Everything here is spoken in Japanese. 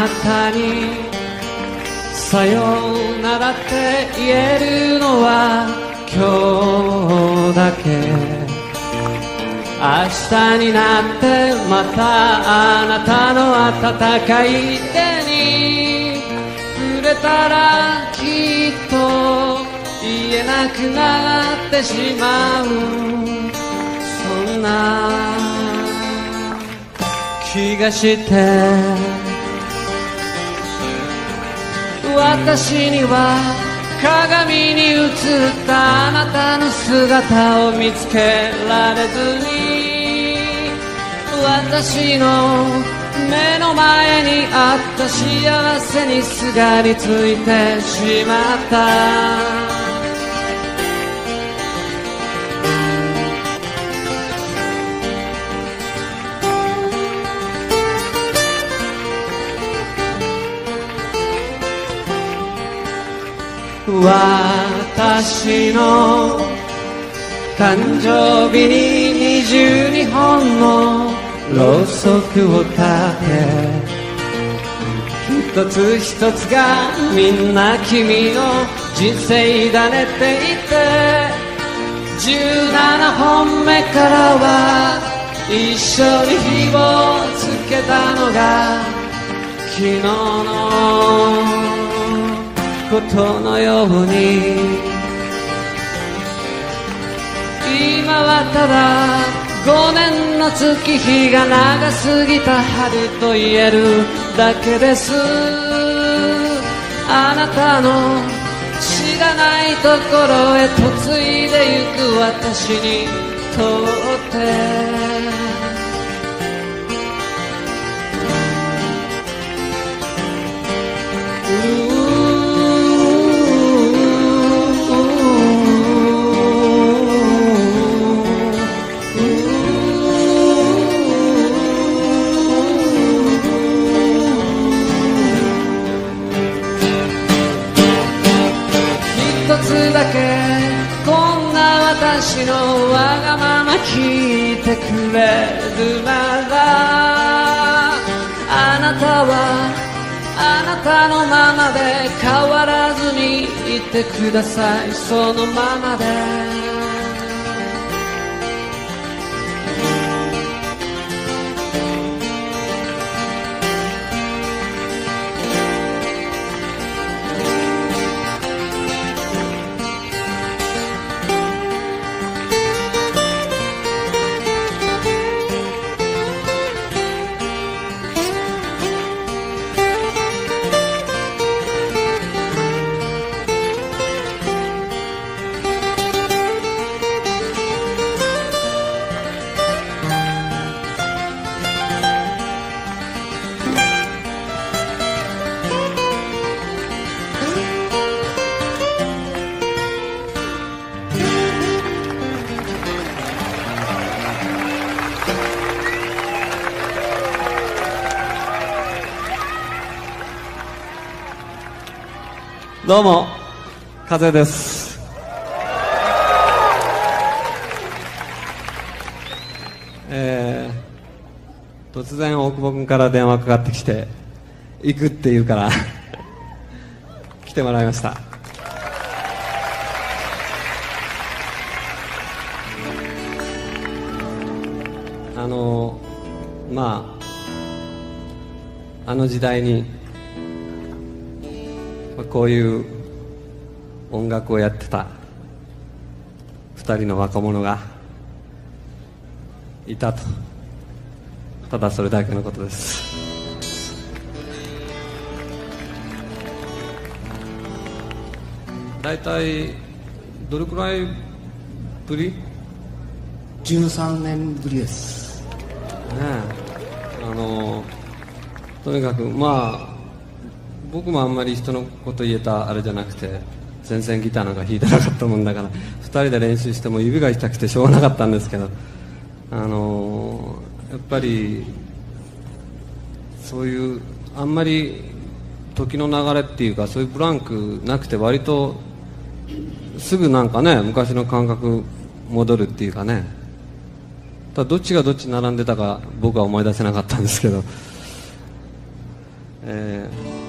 なたにさようならって言えるのは今日だけ。明日になってまたあなたの温かい手に触れたらきっと言えなくなってしまう、そんな気がして、私には鏡に映ったあなたの姿を見つけられずに、私の目の前にあった幸せにすがりついてしまった。私の誕生日に22本のろうそくを立て、一つ一つがみんな君の人生だねって言って、17本目からは一緒に火をつけたのが昨日のことのように、今はただ5年の月日が長すぎた春と言えるだけです。あなたの知らないところへ嫁いでゆく私にとってだけこんな私のわがまま聞いてくれるなら、あなたはあなたのままで変わらずにいてください、そのままで。どうも、風です。突然大久保君から電話かかってきて行くって言うから来てもらいました。まああの時代にこういう音楽をやってた2人の若者がいたと、ただそれだけのことです。だいたいどれくらいぶり ？13年ぶりです。 ねえ、とにかくまあ僕もあんまり人のこと言えたあれじゃなくて、全然ギターなんか弾いてなかったもんだから2人で練習しても指が痛くてしょうがなかったんですけど、やっぱりそういうあんまり時の流れっていうか、そういうブランクなくて割とすぐなんかね昔の感覚戻るっていうかね、ただどっちがどっち並んでたか僕は思い出せなかったんですけど、 えー